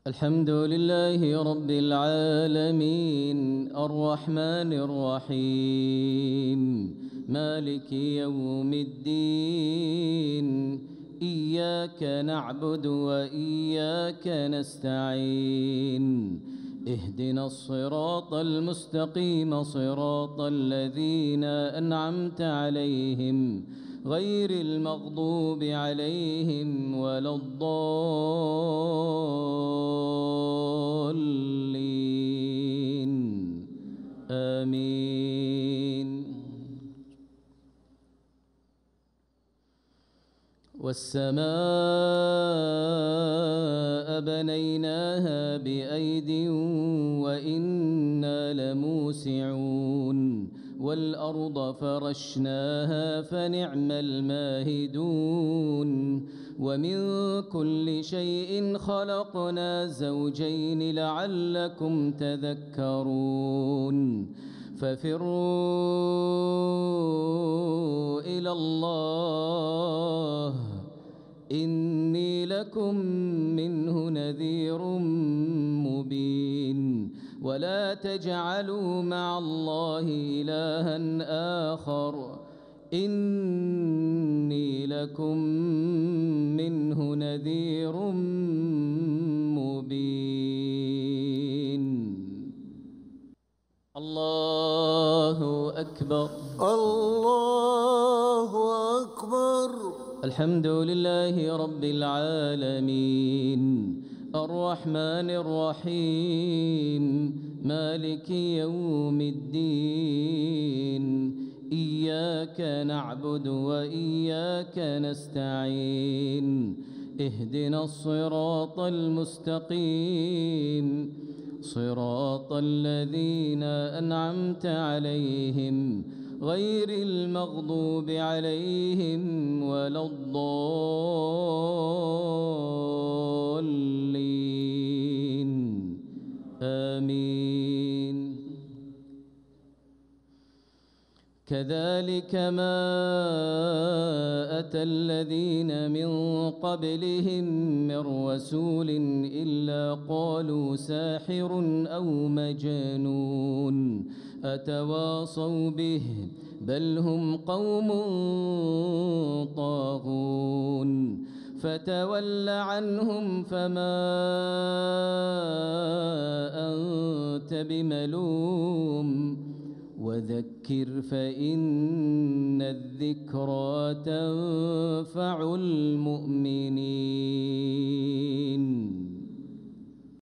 الحمد لله رب العالمين الرحمن الرحيم مالك يوم الدين إياك نعبد وإياك نستعين اهدنا الصراط المستقيم صراط الذين أنعمت عليهم غير المغضوب عليهم ولا الضالين آمين. والسماء بنيناها بأيد وإنا لموسعون والأرض فرشناها فنعم الماهدون ومن كل شيء خلقنا زوجين لعلكم تذكرون ففروا إلى الله إني لكم منه نذير مبين ولا تجعلوا مع الله إلها آخر إني لكم منه نذير مبين. الله أكبر الله أكبر. الحمد لله رب العالمين الرحمن الرحيم مالك يوم الدين إياك نعبد وإياك نستعين اهدنا الصراط المستقيم صراط الذين أنعمت عليهم غير المغضوب عليهم ولا الضالين آمين. كذلك ما أتى الذين من قبلهم من رسول إلا قالوا ساحر أو مجنون أتواصوا به بل هم قوم طاغون فتول عنهم فما أنت بملوم وذكر فإن الذكرى تنفع المؤمنين.